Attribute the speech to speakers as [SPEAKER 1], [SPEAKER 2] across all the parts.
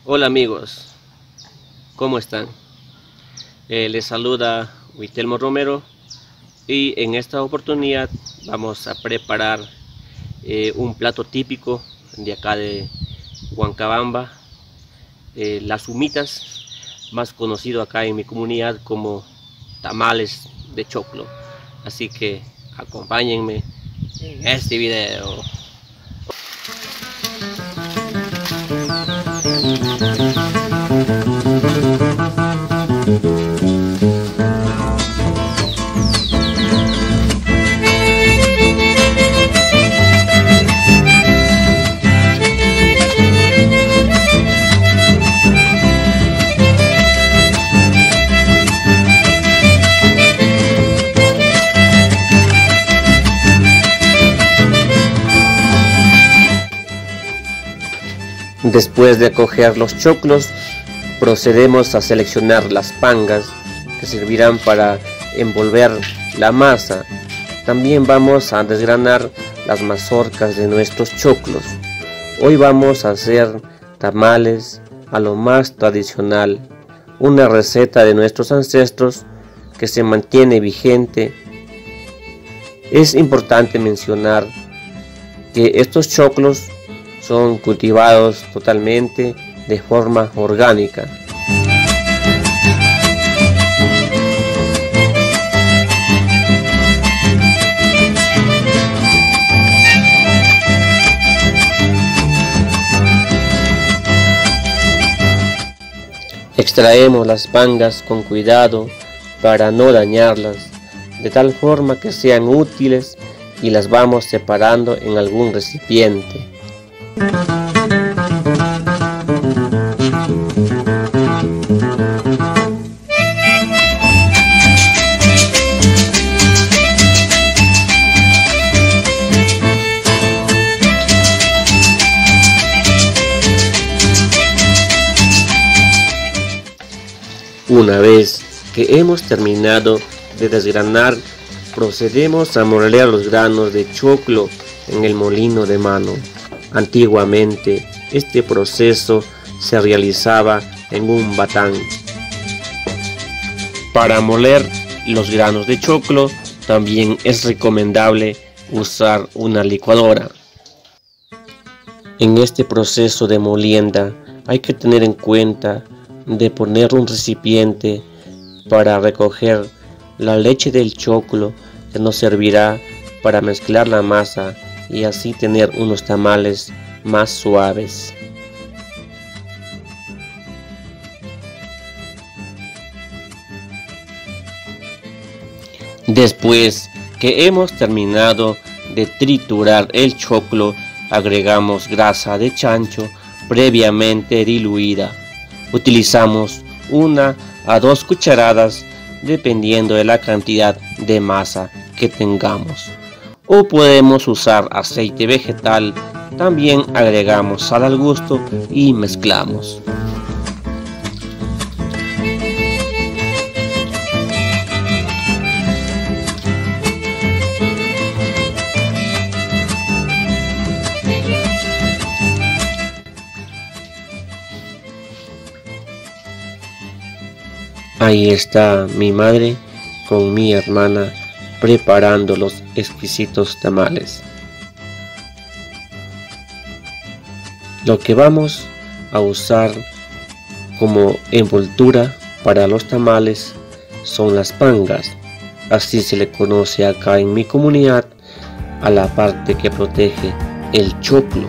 [SPEAKER 1] Hola amigos, ¿cómo están? Les saluda Witelmo Romero y en esta oportunidad vamos a preparar un plato típico de acá de Huancabamba, las humitas, más conocido acá en mi comunidad como tamales de choclo. Así que acompáñenme en este video. Después de coger los choclos, procedemos a seleccionar las pangas que servirán para envolver la masa. También vamos a desgranar las mazorcas de nuestros choclos. Hoy vamos a hacer tamales a lo más tradicional, una receta de nuestros ancestros que se mantiene vigente. Es importante mencionar que estos choclos son cultivados totalmente de forma orgánica. Extraemos las pangas con cuidado para no dañarlas, de tal forma que sean útiles, y las vamos separando en algún recipiente. Una vez que hemos terminado de desgranar, procedemos a moler los granos de choclo en el molino de mano. Antiguamente, este proceso se realizaba en un batán. Para moler los granos de choclo, también es recomendable usar una licuadora. En este proceso de molienda hay que tener en cuenta de poner un recipiente para recoger la leche del choclo, que nos servirá para mezclar la masa y así tener unos tamales más suaves. Después que hemos terminado de triturar el choclo, agregamos grasa de chancho previamente diluida. Utilizamos 1 a 2 cucharadas dependiendo de la cantidad de masa que tengamos. O podemos usar aceite vegetal. También agregamos sal al gusto y mezclamos. Ahí está mi madre con mi hermana preparando los exquisitos tamales. Lo que vamos a usar como envoltura para los tamales son las pangas. Así se le conoce acá en mi comunidad a la parte que protege el choclo.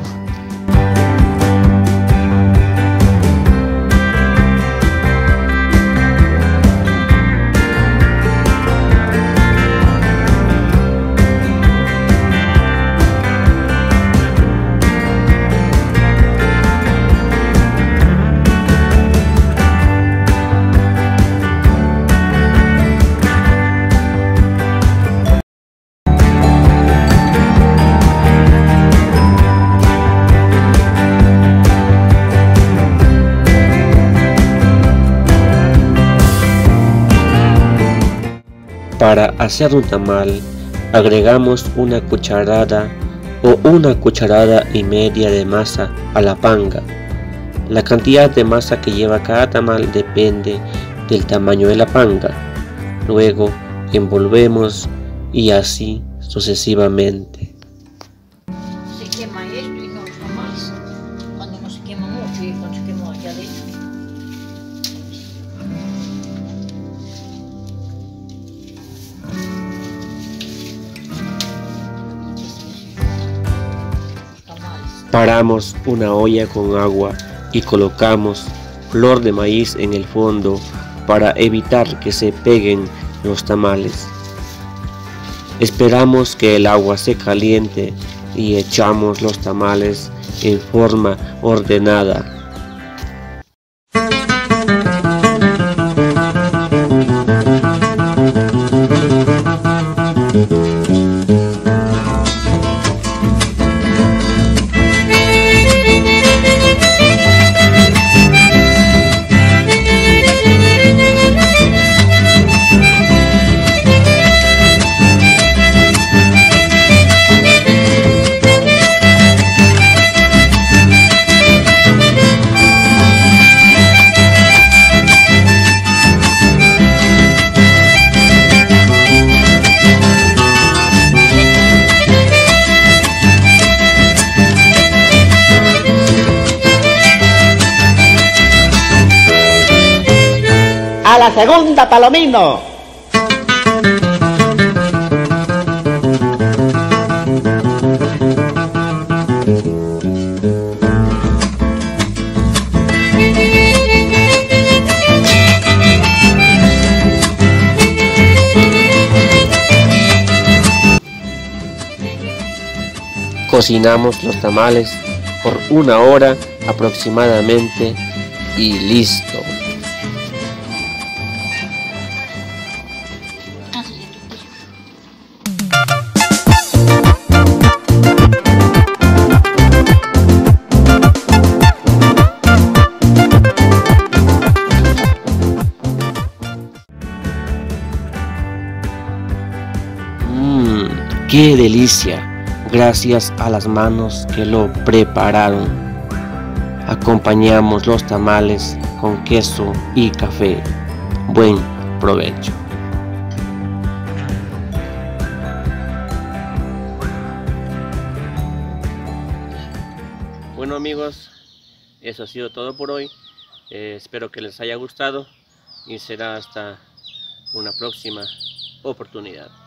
[SPEAKER 1] Para hacer un tamal agregamos una cucharada o 1,5 cucharadas de masa a la panga. La cantidad de masa que lleva cada tamal depende del tamaño de la panga. Luego envolvemos y así sucesivamente.
[SPEAKER 2] Se quema esto y no está más. Cuando no se quema mucho y cuando se quema allá adentro.
[SPEAKER 1] Paramos una olla con agua y colocamos flor de maíz en el fondo para evitar que se peguen los tamales. Esperamos que el agua se caliente y echamos los tamales en forma ordenada.
[SPEAKER 3] A la segunda, Palomino.
[SPEAKER 1] Cocinamos los tamales por 1 hora aproximadamente y listo. ¡Qué delicia! Gracias a las manos que lo prepararon. Acompañamos los tamales con queso y café. Buen provecho. Bueno amigos, eso ha sido todo por hoy. Espero que les haya gustado y será hasta una próxima oportunidad.